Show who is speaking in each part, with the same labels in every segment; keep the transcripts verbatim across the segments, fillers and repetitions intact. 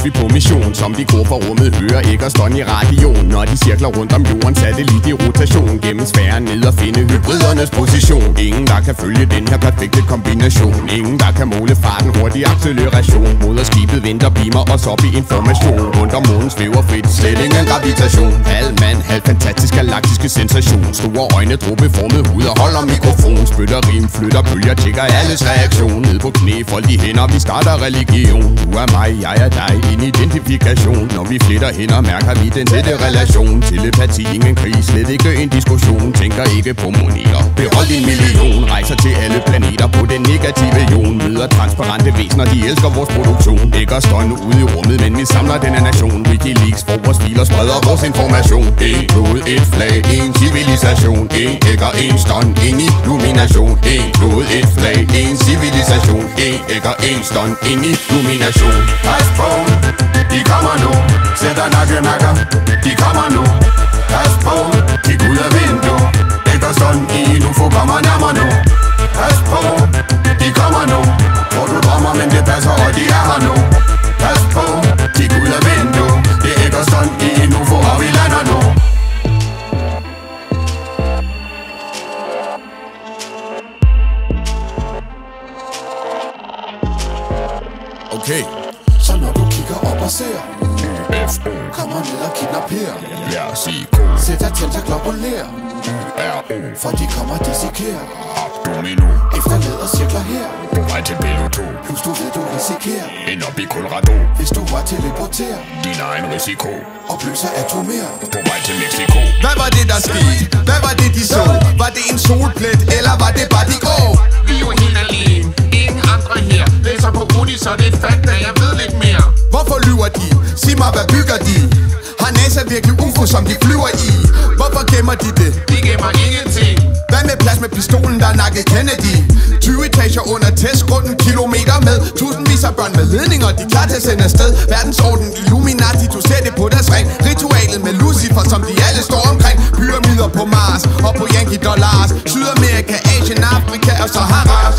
Speaker 1: vi på mission. Som de går fra rummet hører EaggerStunn i radioen. Når de cirkler rundt om jorden, satellit i rotation. Gennem sfæren ned og finde hybridernes position. Ingen der kan følge den her perfekte kombination. Ingen der kan måle farten, hurtig acceleration. Moderskibet venter, beamer os op i information. Rundt om månen svæver frit, slet ingen gravitation. Halv mand, halv fantastisk galaktiske sensation. Store øjne, dråbeformet hud og holder mikrofon. Spytter rim, flytter bølger, tjekker alles reaktion. Ned på knæ, fold de hænder, vi starter religion. Du er mig, jeg er dig, en identifikation. Når vi fletter hænder, mærker vi den tætte relation. Telepati, ingen krig, slet ikke en diskussion. Tænker ikke på moneter, behold din million. Rejser til alle planeter på den negative jon. Møder transparente væsener, de elsker vores produktion. EaggerStunn ude i rummet, men vi samler denne nation. Wikileaks får vores filer, spreder vores information. En klode, et flag, en civilisation. En Egger, en Stun, en illumination. En klode, et flag, en civilisation. En Egger, en Stun, en illumination.
Speaker 2: Pas på, de kommer nu. Sætter nakkemærker, de kommer nu. Pas på, kig ud af vindue. EaggerStunn i U F O kommer nærmere nu. Pas på, de kommer nu. Tror du drømmer, men det passer, og de er her nu. Pas på, kig ud af vindue. Det er EaggerStunn i U F O, og vi lander nu.
Speaker 1: Okay.
Speaker 2: Så når du kigger op og ser
Speaker 1: U F O
Speaker 2: kommer ned og kidnapperer.
Speaker 1: Lad os sige K.
Speaker 2: Sætter tentakler på lær.
Speaker 1: U R O
Speaker 2: For de kommer dissekerer.
Speaker 1: Abdomino
Speaker 2: Efterlader cirkler her.
Speaker 1: På vej til Peloton.
Speaker 2: Plus du ved du risikerer.
Speaker 1: End op i Colorado.
Speaker 2: Hvis du var teleporter.
Speaker 1: Din egen risiko.
Speaker 2: Opløser atomer.
Speaker 1: På vej til Mexico.
Speaker 3: Hvad var det der skete? Hvad var det de så? Var det en solplet, eller var det bare de år?
Speaker 4: Vi er jo helt alene, ingen andre her. Læser på Rudi, så det er fakta, jeg ved lidt mere.
Speaker 3: Hvorfor lyver de? Sig mig, hvad bygger de? Har NASA virkelig U F O, som de flyver i? Hvorfor gemmer de det?
Speaker 4: De gemmer ingenting.
Speaker 3: Hvad med plads med pistolen, der nakkede Kennedy? tyve etager under testgrunden, kilometer med tusindvis af børn med ledninger, de er klar til at sende afsted. Verdensorden Illuminati, du ser det på deres ring. Ritualet med Lucifer, som de alle står omkring. Pyramider på Mars og på Yankee Dollars. Sydamerika, Asien, Afrika og Saharas.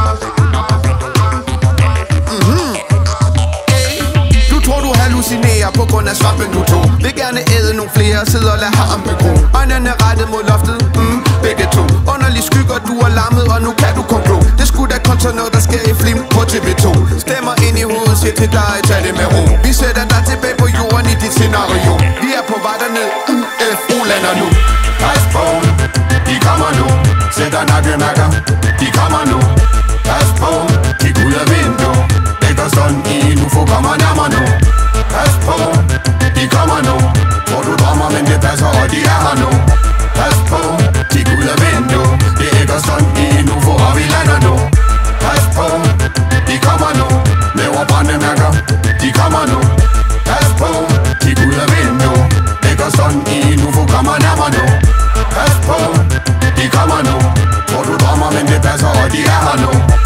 Speaker 3: Hallucinerer på grund af svampen du tog. Vil gerne æde nogle flere, sidder og lad ham begro. Øjnene rettet mod loftet, mm, begge to. Underlig skygger, du er lammet, og nu kan du komme blå. Det skulle da kun sådan noget, der sker i film på T V to. Stemmer ind i hovedet, siger til dig, tag det med ro. Vi sætter dig tilbage på jorden i dit scenario. Vi er på vej derned, U F O lander nu.
Speaker 2: Pas på, de kommer nu. Sætter nakkemærker, de kommer nu. Pas på, kig ud af vindue. EaggerStunn i U F O kommer nærmere nu. Pas på, de kommer nu. Tror du drømmer, men det passer, og de er her nu. Pas på, kig ud af vindue. Det er EaggerStunn i U F O, og vi lander nu. Pas på, de kommer nu. Laver brændemærker, de kommer nu. Pas på, kig ud af vindue. EaggerStunn i U F O kommer nærmere nu. Pas på, de kommer nu. Tror du drømmer, men det passer, og de er her nu.